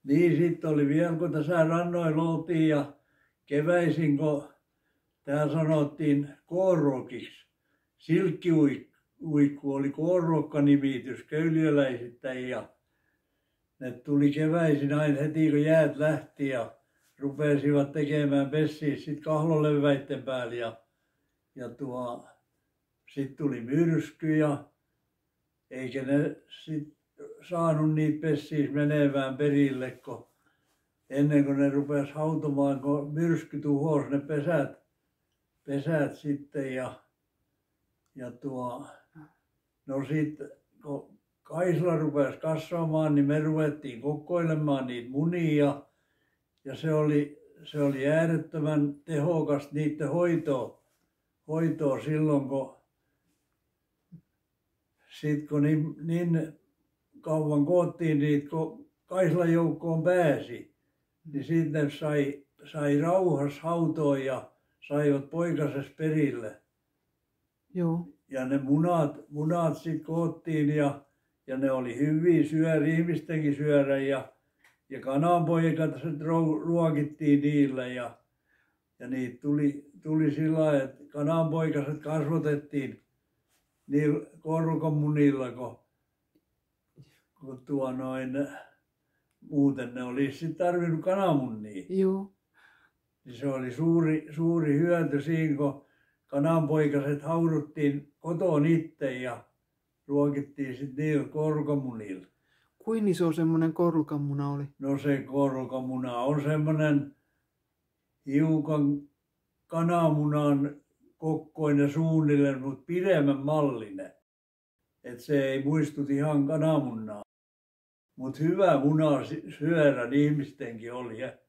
Niin sitten oli vielä, kun tässä rannoilla oltiin ja keväisin, kun täällä sanottiin koorokiksi. Silkkiuikku oli koorokka-nimitys köyliöläisittäin ja ne tuli keväisin aina heti kun jäät lähti ja rupesivat tekemään pessiä sitten kahloleväitten päällä ja sitten tuli myrsky ja eikä ne sitten saanut niitä pessiä menevään perille, kun ennen kuin ne rupesi hautomaan, kun myrsky tuhosi ne pesät sitten no sitten kun Kaisla rupesi kasvamaan, niin me ruvettiin kokoilemaan niitä munia ja se oli äärettömän tehokasta niiden hoitoa silloin, kun niin kauan koottiin niitä, kun Kaislan joukkoon pääsi, niin sitten ne sai rauhassa hautoa ja saivat poikasessa perille. Joo. Ja ne munat sitten koottiin ja ne oli hyviä ihmistenkin syödä ja kananpoikat ruokittiin niillä ja niitä tuli sillä lailla, että kananpoikaset kasvatettiin niillä korkon munilla, kun muuten ne olisi sitten tarvinnut kananmunia. Joo. Niin se oli suuri hyöty siinä, kun kananpoikaset hauduttiin koton itse ja ruokittiin sitten niillä korkomunilla. Kuin iso semmoinen korkamuna oli? No se korkamuna on semmoinen hiukan kananmunan kokkoinen suunnilleen, mutta pidemmän mallinen. Että se ei muistuta ihan kananmunaa. Mutta hyvä muna syödä ihmistenkin oli.